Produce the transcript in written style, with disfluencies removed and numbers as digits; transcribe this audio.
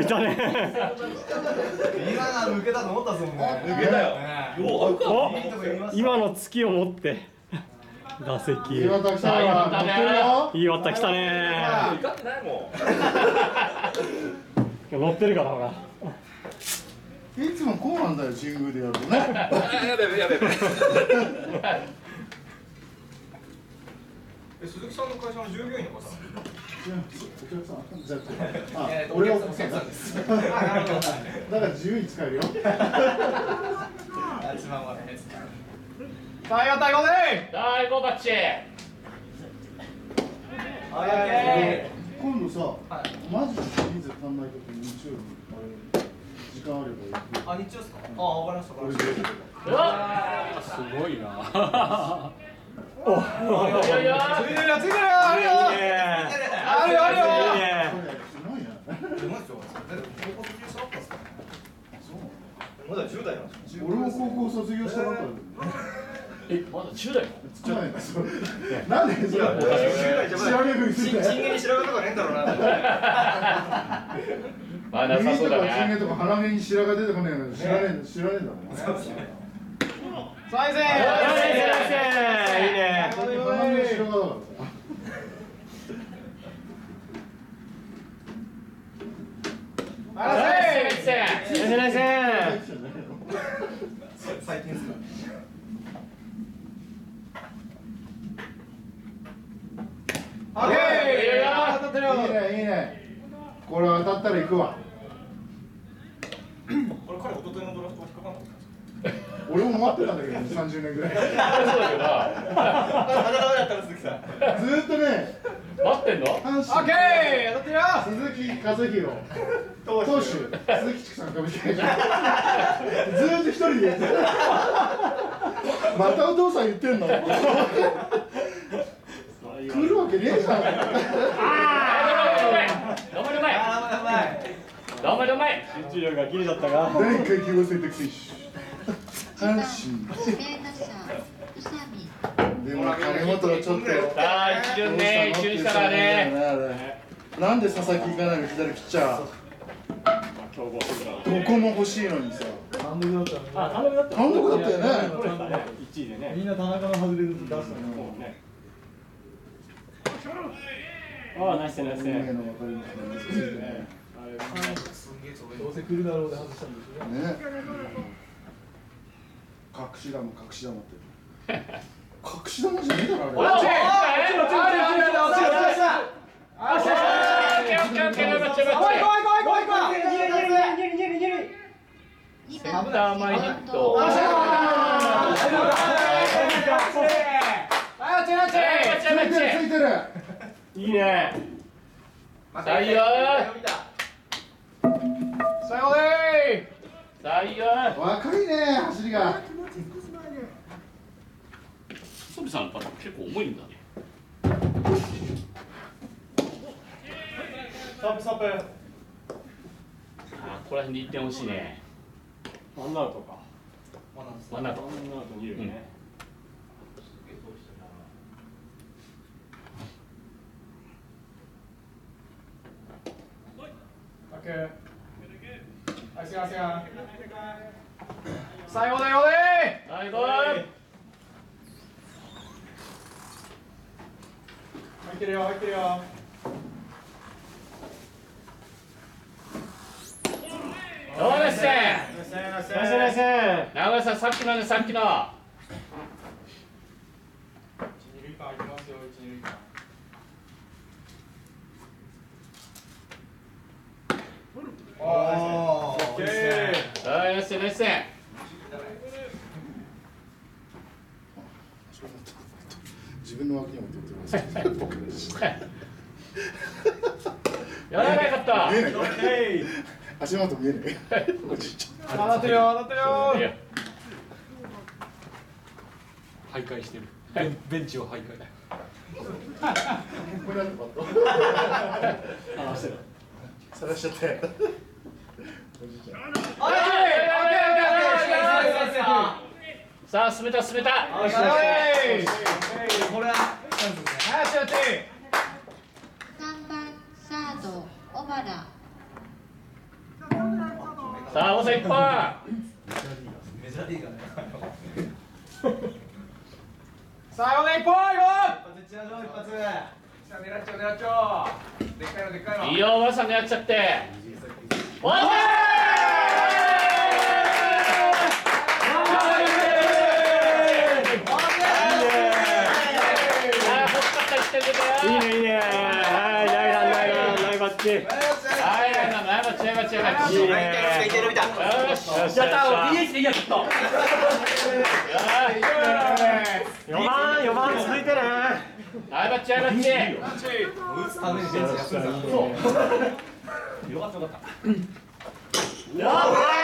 たね。 今の抜けたと思ったぞもんね。 抜けたよ。 お、今の突きを持って打席。 岩田来たわ。乗ってるよ。 岩田来たね。 怒ってないもん。 乗ってるからほら。 いつもこうなんだよ、神宮でやるとね。 やべやべやべ。 鈴木さんの会社の従業員の方。 お客さん、じゃあ、俺はお客さんです。だから自由に使えるよ。 さあ、岩田行こうぜ。 大悟バッチ。 今度さ、マジで人数足んないとき日曜日、時間あれば行く。 あ、日曜ですか。あ、わかりました。 俺で。 すごいな。 いやいや。 ついてるよ、ついてるよ。あるよ。 いいね。 あるよ、あるよ。 いいね。 すごいな。 高校卒業したばっかですか。まだ10代なんですよ。 俺も高校卒業したばっかりまだ10代の。 つかないんだそれ。なんでそれ。知らねえふりするんだよ。 チンゲに白髪とかねえんだろうな。 まあなさそうだチンゲね。 とか鼻毛に白髪出てこねえの知らねえんだもん。 再生。 いいね。 鼻毛白髪だからさ。 最近ですか。オッケー。当たってるよ。 いいねいいね。これ当たったら行くわ。 これ彼一昨日のドラフトは引っかかんなかったんですか。 俺も待ってたんだけど30年ぐらい。 そうだけどな。 まだダメだったら鈴木さん。 ずーっとね。 待ってんの？ 阪神オッケー。当たってるよ。 鈴木和弘投手鈴木畜産株式会社ずーっと一人でやってた。またお父さん言ってんの来るわけねえじゃん。 頑張れうまい。頑張れうまい。 集中力が切れちゃったが。 第1回記号選択選手阪神でも金本はちょっとさあ一巡ね、一巡したからね。 なんで佐々木行かないの左ピッチャー競合するから。 どこも欲しいのにさ単独だったね。 単独だったよね。 1位でね。 みんな田中の外れ出したの。 ああ、ナイスナイス。 運命の分かれ道なんですね。 どうせ来るだろうで外したんですよね。 ね。隠し玉隠し玉って。隠し玉じゃねえだろあれ。 落ちる。センター前ヒット。 ついてる。 いいね。 採用。 最後で採用。 若いね走りが。 ソビさんのパターン結構重いんだね。 ストップストップ。 あ、ここら辺で1点欲しいね。 ワンアウトか。 ワンアウト。 ワンアウト2塁ね。 オッケー。最後だよね。 最後。 入ってるよ入ってるよ。 どうですね。 ナイスナイス。 長谷さん、さっきのね、さっきの。 一二塁間空いてますよ一二塁間。おー。オッケー。 はい、ナイスナイス。 自分の脇に置いておやらなかった。 見えない。足元見えない。おじいちゃん。 当たってるよ当たってるよ。 徘徊してる。ベンチを徘徊。 これなんでバット。探しちゃったよ。おじいちゃん。 さあ、進めた進めた。 これはチャンスですね。はい、やって 3番サード小原さあ大瀬一本。 メジャーリーガーね。 さあ大瀬一本よ。 一発いっちゃうぞ一発。 さあ狙っちゃう狙っちゃう。でっかいのでっかいの。 いいよおばあさん狙っちゃって。おい。 いいねいいね。はいナイバッチ。 はいはいナイバッチナイバッチナイバッチ。 いいね。 よし。 やったー。 DH でいいやちょっと。 4番続いてね。 ナイバッチナイバッチ。 打つためにベンチ休んだ。 よかった。